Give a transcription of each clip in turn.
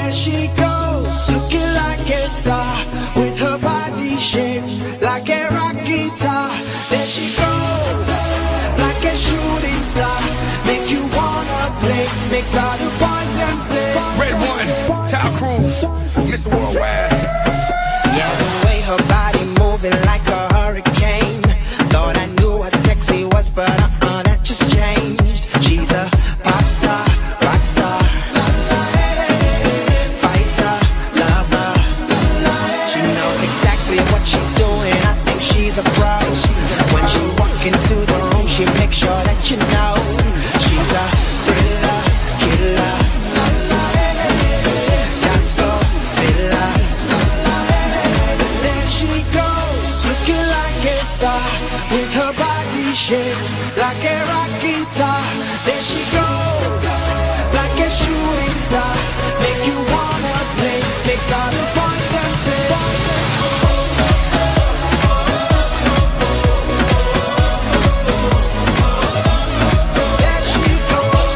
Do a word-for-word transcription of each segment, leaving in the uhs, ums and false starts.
There she goes, looking like a star, with her body shaped like a rock guitar. There she goes, like a shooting star, make you wanna play, makes all the boys them say. Red One, Tom Cruise, Mister Worldwide. Yeah, the way her body moving like a hurricane. Thought I knew what sexy was, but uh-uh, that just changed. She's a pop star, rock star, fighter, lover. She knows exactly what she's doing. I think she's a pro. When she walk into the room, she makes sure that you know she's a thriller, killer, dance floor filler. There she goes, looking like a star, with her body shaped like a rock guitar. There she goes, like a shooting star, make you wanna play, makes all the boys them say. There she goes.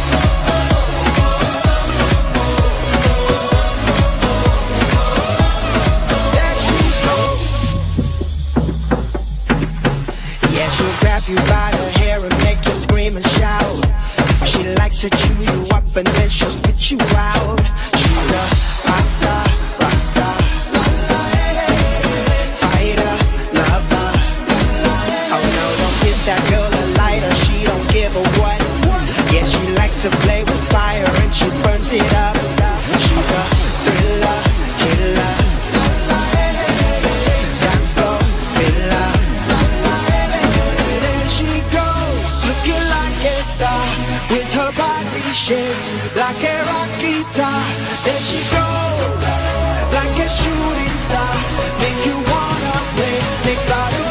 There she goes. Yeah, she'll grab you by the hair and make you scream and shout. She likes to chew you up and then she'll spit you out. She's a pop star, rock star, fighter, lover. Oh no, don't give that girl a lighter, she don't give a what. Yeah, she likes to play with fire and she burns it up. She's a thriller, killer, dance floor filler. There she goes, looking like a star, with her body shaped like a rock guitar. There she goes, like a shooting star, make you wanna play, makes all the